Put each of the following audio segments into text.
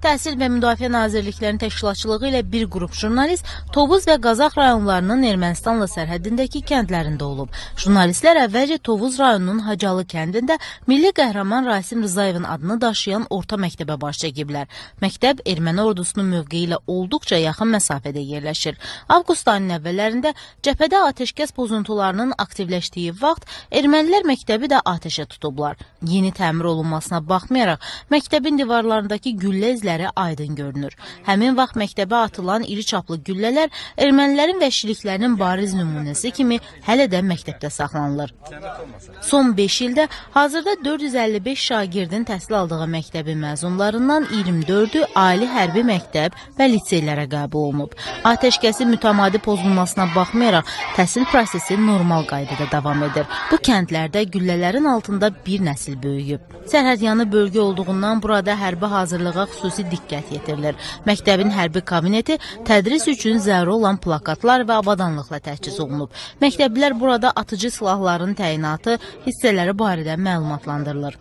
Təhsil və Müdafiə Nazirliklərinin təşkilatçılığı ilə bir qrup jurnalist Tovuz və Qazax rayonlarının Ermənistanla sərhədindəki kəndlərində olub. Jurnalistlər əvvəlcə Tovuz rayonunun Hacalı kəndində Milli Qəhrəman Rasim Rızayevin adını daşıyan orta məktəbə baş çəkiblər. Məktəb erməni ordusunun mövqeyi ilə olduqca yaxın məsafədə yerləşir. Avqust ayının əvvəllərində cəbhədə atəşkəs pozuntularının aktivləşdiyi vaxt ermənilər məktəbi də atəşə tutublar. Yeni təmir olunmasına baxmayaraq, məktəbin divarlarındakı güllə izləri aydın görünür. Həmin vaxt məktəbə atılan iri çaplı güllələr ermənilərin vəhşiliklərinin bariz nümunəsi kimi hələ də məktəbdə saxlanılır. Son 5 ildə hazırda 455 şagirdin təhsil aldığı məktəbin məzunlarından 24-ü ali hərbi məktəb və liseylərə qəbul olunub. Atəşkəsin mütəmadi pozulmasına baxmayaraq, təhsil prosesi normal qaydada davam edir. Bu kəndlərdə güllələrin altında bir nəsil böyüyüb. Sərhədyanı bölgə olduğundan burada hərbi hazırlığa xüsusi diqqət yetirilir. Məktəbin hərbi kabineti tədris üçün zəruri olan plakatlar və avadanlıqla təchiz olunub. Məktəblilər burada atıcı silahların təyinatı, hissələri barədə məlumatlandırılır.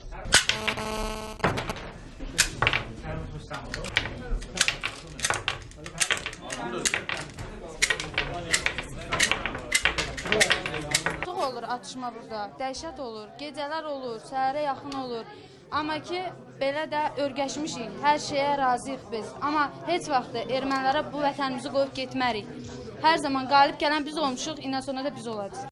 Atışma burada, dəhşət olur, gecələr olur, səhərə yaxın olur. Amma ki, belə də örgəşmişik, hər şeyə razıyıq biz. Amma heç vaxt ermənilərə bu vətənimizi qoyub getmərik. Hər zaman qalib gələn biz olmuşuq, indən sonra da biz olacağıq.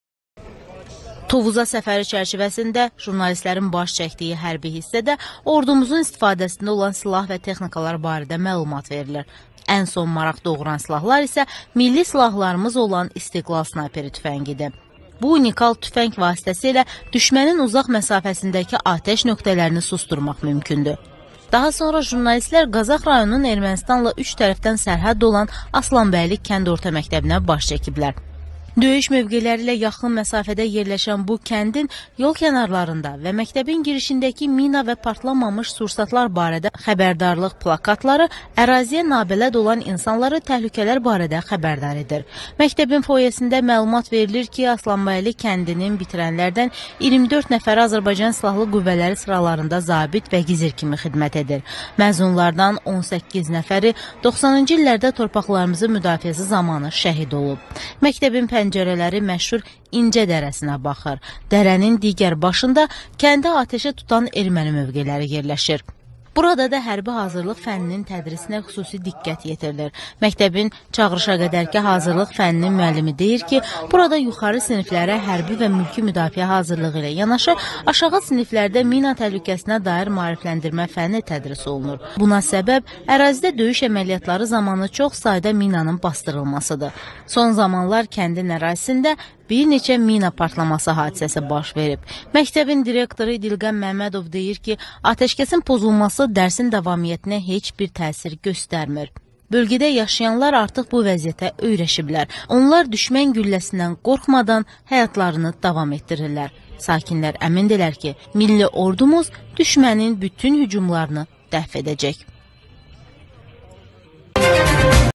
Tovuza səfəri çərçivəsində jurnalistlərin baş çəkdiyi hərbi hissədə ordumuzun istifadəsində olan silah və texnikalar barədə məlumat verilir. Ən son maraq doğuran silahlar isə milli silahlarımız olan İstiqlal snayperi tüfəngidir. Bu unikal tüfəng vasitəsilə düşmənin uzaq məsafəsindəki atəş nöqtələrini susturmaq mümkündür. Daha sonra jurnalistlər Qazax rayonunun Ermənistanla 3 tərəfdən sərhəd olan Aslanbəyli kənd orta məktəbinə baş çəkiblər. Döyüş mövqeləri ilə yaxın məsafədə yerləşən bu kəndin yol kənarlarında və məktəbin girişindəki mina və partlamamış sursatlar barədə xəbərdarlıq plakatları əraziyə nabələd olan insanları təhlükələr barədə xəbərdar edir. Məktəbin foyesində məlumat verilir ki, Aslanbəyli kəndinin bitirənlərdən 24 nəfəri Azərbaycan Silahlı Qüvvələri sıralarında zabit və gizir kimi xidmət edir. Məzunlardan 18 nəfəri 90-cı illərdə torpaqlarımızın müdafiəsi zamanı şəhid olub. Məktəbin pəncərələri məşhur İncə dərəsinə baxır. Dərənin digər başında kəndə ateşə tutan erməni mövqeləri yerləşir. Burada da hərbi hazırlıq fənninin tədrisinə xüsusi diqqət yetirilir. Məktəbin çağırışa qədərki hazırlıq fənninin müəllimi deyir ki, burada yuxarı siniflərə hərbi və mülki müdafiə hazırlığı ilə yanaşı, aşağı siniflərdə mina təhlükəsinə dair maarifləndirmə fənni tədris olunur. Buna səbəb ərazidə döyüş əməliyyatları zamanı çox sayda minanın bastırılmasıdır. Son zamanlar kəndin ərazisində bir neçə mina partlaması hadisəsi baş verib. Məktəbin direktoru İdilqəm Məmmədov deyir ki, atəşkəsin pozulması dərsin davamiyyətinə heç bir təsir göstərmir. Bölgədə yaşayanlar artıq bu vəziyyətə öyrəşiblər. Onlar düşmən gülləsindən qorxmadan həyatlarını davam etdirirlər. Sakinlər əmindirlər ki, milli ordumuz düşmənin bütün hücumlarını dəf edəcək.